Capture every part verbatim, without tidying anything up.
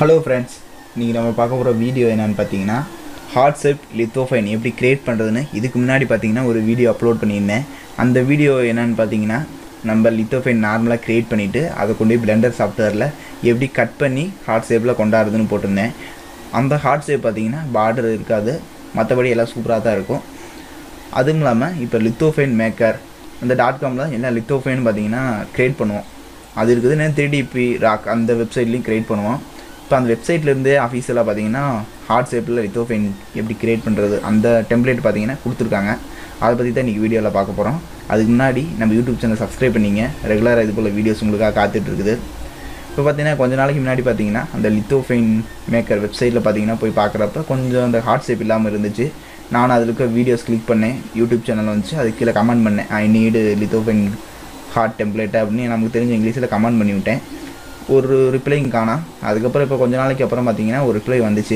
Hello friends, இன்றைக்கி நம்ம பார்க்க போகிற வீடியோ என்னென்னு பார்த்தீங்கன்னா ஹார்ட் ஷேப் லித்தோஃபைன் எப்படி க்ரியேட் பண்ணுறதுன்னு இதுக்கு முன்னாடி பார்த்தீங்கன்னா ஒரு வீடியோ அப்லோட் பண்ணியிருந்தேன். அந்த வீடியோ என்னென்னு பார்த்தீங்கன்னா நம்ம லித்தோஃபைன் நார்மலாக க்ரியேட் பண்ணிவிட்டு அதை கொண்டு போய் பிளெண்டர் சாஃப்ட்வேரில் எப்படி கட் பண்ணி ஹார்ட் ஷேப்பில் கொண்டாடுறதுன்னு போட்டிருந்தேன். அந்த ஹார்ட் ஷேப் பார்த்தீங்கன்னா பார்டர் இருக்காது, மற்றபடி எல்லாம் சூப்பராக தான் இருக்கும். அதுவும் இல்லாமல் இப்போ லித்தோஃபைன் மேக்கர் அந்த டாட் காமில் என்ன லித்தோஃபைன் பார்த்தீங்கன்னா க்ரியேட் பண்ணுவோம். அது இருக்குது என்ன த்ரீ டிபி ராக் அந்த வெப்சைட்லேயும் க்ரியேட் பண்ணுவோம். இப்போ அந்த வெப்சைட்லேருந்தே அஃபீஷியலாக பார்த்தீங்கன்னா ஹார்ட் ஷேப்பில் லித்தோஃபைன் எப்படி க்ரியேட் பண்ணுறது அந்த டெம்ப்ளேட் பார்த்தீங்கன்னா கொடுத்துருக்காங்க. அதை பற்றி தான் இன்றைக்கி வீடியோவில் பார்க்க போகிறோம். அதுக்கு முன்னாடி நம்ம யூடியூப் சேனல் சப்ஸ்கிரைப் பண்ணிங்க, ரெகுலராக இது போல் வீடியோஸ் உங்களுக்காக காத்துட்ருக்குது. இப்போ பார்த்தீங்கன்னா கொஞ்சம் நாளைக்கு முன்னாடி பார்த்தீங்கன்னா அந்த லித்தோஃபைன் மேக்கர் வெப்சைட்டில் பார்த்தீங்கன்னா போய் பார்க்குறப்ப கொஞ்சம் அந்த ஹார்ட் ஷேப் இல்லாமல் இருந்துச்சு. நானும் அதில் இருக்க வீடியோஸ் கிளிக் பண்ணேன், யூடியூப் சேனல் வந்துச்சு. அதுக்கு கீழே கமெண்ட் பண்ணேன், ஐ நீடு லித்தோஃபைன் ஹார்ட் டெம்ப்ளேட்டை அப்படின்னு நமக்கு தெரிஞ்ச இங்கிலீஷில் கமெண்ட் பண்ணி விட்டேன். ஒரு ரிப்ளைங்க காணா. அதுக்கப்புறம் இப்போ கொஞ்ச நாளைக்கு அப்புறம் பார்த்தீங்கன்னா ஒரு ரிப்ளை வந்துச்சு,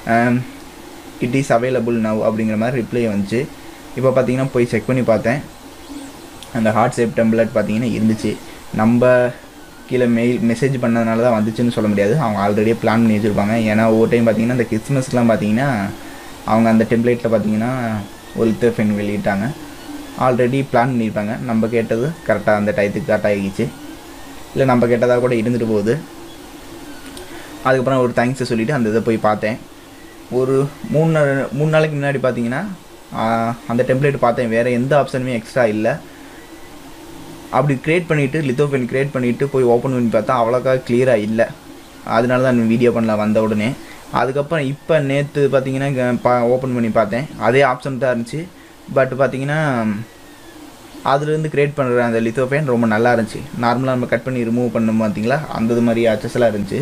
இட் இஸ் அவைலபிள் நவ் அப்படிங்கிற மாதிரி ரிப்ளை வந்துச்சு. இப்போ பார்த்தீங்கன்னா போய் செக் பண்ணி பார்த்தேன், அந்த ஹார்ட் ஷேப் டெம்ப்ளேட் பார்த்தீங்கன்னா இருந்துச்சு. நம்ம கீழே மெயில் மெசேஜ் பண்ணதுனால தான் வந்துச்சுன்னு சொல்ல முடியாது, அவங்க ஆல்ரெடியே பிளான் பண்ணி வச்சுருப்பாங்க. ஏன்னா ஒவ்வொரு டைம் பார்த்தீங்கன்னா இந்த கிறிஸ்மஸ்லாம் பார்த்தீங்கன்னா அவங்க அந்த டெம்ப்ளேட்டில் பார்த்தீங்கன்னா ஒரு லித்தோஃபைன் வெளியிட்டாங்க, ஆல்ரெடி பிளான் பண்ணியிருப்பாங்க. நம்ம கேட்டது கரெக்டாக அந்த டயத்துக்கு கரெக்டாக ஆகிடுச்சு, இல்லை நம்ம கேட்டதாக கூட இருந்துட்டு போகுது. அதுக்கப்புறம் ஒரு தேங்க்ஸை சொல்லிவிட்டு அந்த இதை போய் பார்த்தேன். ஒரு மூணு நாள் மூணு நாளைக்கு முன்னாடி பார்த்தீங்கன்னா அந்த டெம்ப்ளேட் பார்த்தேன், வேறு எந்த ஆப்ஷனுமே எக்ஸ்ட்ரா இல்லை. அப்படி க்ரியேட் பண்ணிவிட்டு லித்தோஃபைன் க்ரியேட் பண்ணிவிட்டு போய் ஓப்பன் பண்ணி பார்த்தா அவ்வளோக்கா கிளியராக இல்லை. அதனால தான் வீடியோ பண்ணலாம் வந்த உடனே. அதுக்கப்புறம் இப்போ நேற்று பார்த்தீங்கன்னா பா ஓப்பன் பண்ணி பார்த்தேன், அதே ஆப்ஷன் தான் இருந்துச்சு. பட் பார்த்தீங்கன்னா அதுலேருந்து க்ரியேட் பண்ணுற அந்த லித்தோஃபைன் ரொம்ப நல்லா இருந்துச்சு. நார்மலாக நம்ம கட் பண்ணி ரிமூவ் பண்ணோம் பார்த்தீங்களா, அந்த இது மாதிரி அச்சஸ்லாம் இருந்துச்சு.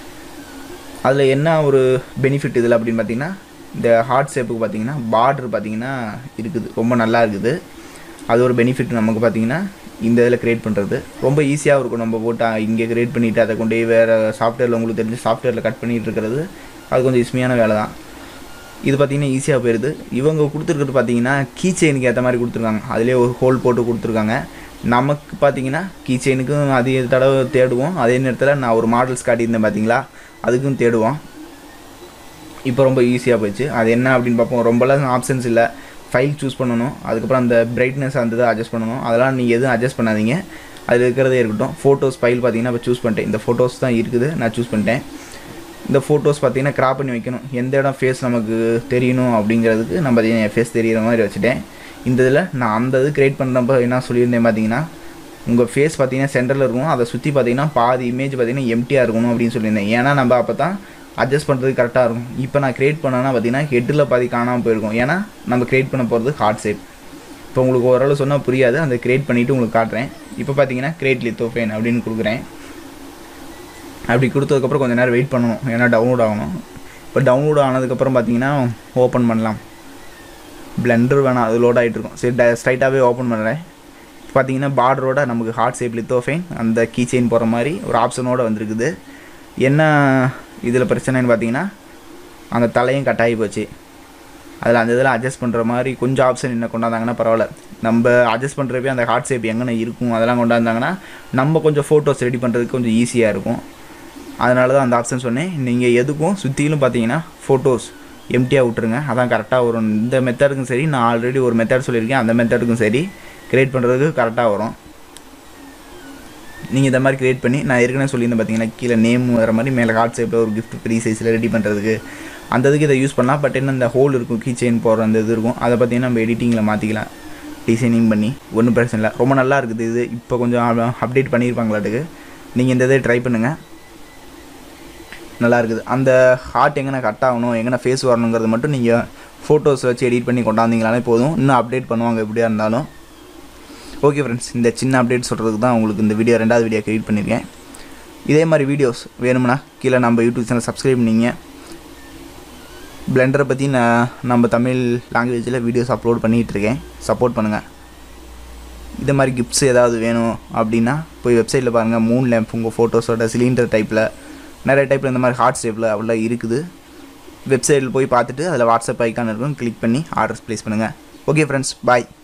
அதில் என்ன ஒரு பெனிஃபிட் இதில் அப்படின்னு பார்த்தீங்கன்னா இந்த ஹார்ட் ஷேப்புக்கு பார்த்தீங்கன்னா பார்டர் பார்த்தீங்கன்னா இருக்குது, ரொம்ப நல்லா இருக்குது. அது ஒரு பெனிஃபிட் நமக்கு பார்த்தீங்கன்னா இந்த இதில் க்ரியேட் பண்ணுறது ரொம்ப ஈஸியாக இருக்கும். நம்ம போட்டு இங்கே க்ரியேட் பண்ணிவிட்டு அதை கொண்டு போய் வேறு சாஃப்ட்வேரில் உங்களுக்கு தெரிஞ்ச சாஃப்ட்வேரில் கட் பண்ணிகிட்டு இருக்கிறது அது கொஞ்சம் ஈஸியான வேலை தான். இது பார்த்திங்கன்னா ஈஸியாக போயிடுது. இவங்க கொடுத்துருக்கிறது பார்த்தீங்கன்னா கீ செயினுக்கு ஏற்ற மாதிரி கொடுத்துருக்காங்க, அதிலே ஒரு ஹோல் போட்டு கொடுத்துருக்காங்க. நமக்கு பார்த்தீங்கன்னா கீ செயினுக்கும் அதிக தடவை தேடுவோம், அதே நேரத்தில் நான் ஒரு மாடல்ஸ் காட்டியிருந்தேன் பார்த்தீங்களா, அதுக்கும் தேடுவோம். இப்போ ரொம்ப ஈஸியாக போயிடுச்சு. அது என்ன அப்படின்னு பார்ப்போம். ரொம்பலாம் ஆப்ஷன்ஸ் இல்லை, ஃபைல் சூஸ் பண்ணணும், அதுக்கப்புறம் அந்த பிரைட்னஸ் அந்த இதை அட்ஜஸ்ட் பண்ணணும். அதெல்லாம் நீங்கள் எதுவும் அட்ஜஸ்ட் பண்ணாதீங்க, அது இருக்கிறதே இருக்கட்டும். ஃபோட்டோஸ் ஃபைல் பார்த்தீங்கன்னா இப்போ சூஸ் பண்ணிட்டேன், இந்த ஃபோட்டோஸ் தான் இருக்குது, நான் சூஸ் பண்ணிட்டேன். இந்த ஃபோட்டோஸ் பார்த்திங்கன்னா கிராப் பண்ணி வைக்கணும், எந்த இடம் ஃபேஸ் நமக்கு தெரியணும் அப்படிங்கிறதுக்கு நம்ம பார்த்தீங்கன்னா என் ஃபேஸ் தெரிகிற மாதிரி வச்சுட்டேன். இந்த இதில் நான் அந்த இது க்ரியேட் பண்ணுறப்போ என்ன சொல்லியிருந்தேன் பார்த்தீங்கன்னா உங்கள் ஃபேஸ் பார்த்தீங்கன்னா சென்டரில் இருக்கணும், அதை சுற்றி பார்த்தீங்கன்னா பாதி இமேஜ் பார்த்தீங்கன்னா எம்டியாக இருக்கணும் அப்படின்னு சொல்லியிருந்தேன். ஏன்னா நம்ம அப்போ தான் அட்ஜஸ்ட் பண்ணுறது கரெக்டாக இருக்கும். இப்போ நான் க்ரியேட் பண்ணேன்னா பார்த்தீங்கன்னா ஹெட்டில் பாதி காணாமல் போயிருக்கும், ஏன்னா நம்ம க்ரியேட் பண்ண போகிறது ஹார்ட் ஷேப். இப்போ உங்களுக்கு ஓரளவு சொன்னால் புரியாது, அந்த க்ரியேட் பண்ணிவிட்டு உங்களுக்கு காட்டுறேன். இப்போ பார்த்தீங்கன்னா க்ரியேட் லித்தோஃபைன் அப்படின்னு கொடுக்குறேன். அப்படி கொடுத்ததுக்கப்புறம் கொஞ்சம் நேரம் வெயிட் பண்ணணும், ஏன்னா டவுன்லோட் ஆகணும். இப்போ டவுன்லோட் ஆனதுக்கப்புறம் பார்த்தீங்கன்னா ஓப்பன் பண்ணலாம். பிளெண்டர் வேணாம், அது லோட் ஆகிட்டு இருக்கும். சரி, ட ஸ்ட்ரைட்டாகவே ஓப்பன் பண்ணுறேன். பார்த்தீங்கன்னா பார்டரோட நமக்கு ஹார்ட் ஷேப் லித்தோஃபைன் அந்த கீ செயின் போகிற மாதிரி ஒரு ஆப்ஷனோடு வந்திருக்குது. என்ன இதில் பிரச்சனைன்னு பார்த்தீங்கன்னா அந்த தலையும் கட் ஆகி போச்சு. அதில் அந்த இதில் அட்ஜஸ்ட் பண்ணுற மாதிரி கொஞ்சம் ஆப்ஷன் என்ன கொண்டாந்தாங்கன்னா பரவாயில்ல. நம்ம அட்ஜஸ்ட் பண்ணுறப்பே அந்த ஹார்ட் ஷேப் எங்கே இருக்கும் அதெல்லாம் கொண்டாந்தாங்கன்னா நம்ம கொஞ்சம் ஃபோட்டோஸ் ரெடி பண்ணுறதுக்கு கொஞ்சம் ஈஸியாக இருக்கும். அதனால தான் அந்த ஆப்ஷன் சொன்னேன். நீங்கள் எதுக்கும் சுற்றிலும் பார்த்தீங்கன்னா ஃபோட்டோஸ் எம்டியாக விட்டுருங்க, அதான் கரெக்டாக வரும். இந்த மெத்தடுக்கும் சரி, நான் ஆல்ரெடி ஒரு மெத்தட் சொல்லியிருக்கேன், அந்த மெத்தடுக்கும் சரி க்ரியேட் பண்ணுறதுக்கு கரெக்டாக வரும். நீங்கள் இந்த மாதிரி க்ரியேட் பண்ணி நான் ஏற்கனவே சொல்லியிருந்தேன் பார்த்தீங்கன்னா கீழே நேம் வர மாதிரி மேலே ஹார்ட் ஷேப்பில் ஒரு கிஃப்ட் ஃப்ரீ சைஸில் ரெடி பண்ணுறதுக்கு அந்த இதுக்கு இதை யூஸ் பண்ணலாம். பட் என்ன இந்த ஹோல் இருக்கும், கீ செயின் போடுற அந்த இது இருக்கும், அதை பார்த்தீங்கன்னா நம்ம எடிட்டிங்கில் மாற்றிக்கலாம், டிசைனிங் பண்ணி ஒன்றும் பிரச்சனை இல்லை. ரொம்ப நல்லா இருக்குது இது. இப்போ கொஞ்சம் அப்டேட் பண்ணியிருப்பாங்களாட்டுக்கு, நீங்கள் இந்த இதை ட்ரை பண்ணுங்கள், நல்லா இருக்குது. அந்த ஹார்ட் எங்கே கட் ஆகணும், எங்கே ஃபேஸ் வரணுங்கிறது மட்டும் நீங்கள் ஃபோட்டோஸ் வச்சு எடிட் பண்ணி கொண்டாந்தீங்களாலே போதும், இன்னும் அப்டேட் பண்ணுவாங்க எப்படியா இருந்தாலும். ஓகே ஃப்ரெண்ட்ஸ், இந்த சின்ன அப்டேட் சொல்கிறதுக்கு தான் உங்களுக்கு இந்த வீடியோ ரெண்டாவது வீடியோ க்ரியேட் பண்ணியிருக்கேன். இதே மாதிரி வீடியோஸ் வேணும்னா கீழே நம்ம யூடியூப் சேனல் சப்ஸ்கிரைப் பண்ணிங்க. பிளெண்டரை பற்றி நான் நம்ம தமிழ் லாங்குவேஜில் வீடியோஸ் அப்லோட் பண்ணிகிட்ருக்கேன், சப்போர்ட் பண்ணுங்கள். இதே மாதிரி கிஃப்ட்ஸ் ஏதாவது வேணும் அப்படின்னா போய் வெப்சைட்டில் பாருங்கள், மூன் லேம்ப் உங்கள் ஃபோட்டோஸோட சிலிண்டர் டைப்பில் நிறைய டைப்பில் இந்த மாதிரி ஹார்ட் ஷேப்பில் அவ்வளோ இருக்குது. வெப்சைட்டில் போய் பார்த்துட்டு அதில் வாட்ஸ்அப் ஐக்கான் இருக்கும், கிளிக் பண்ணி ஆர்டர்ஸ் ப்ளேஸ் பண்ணுங்கள். ஓகே ஃப்ரெண்ட்ஸ், பாய்.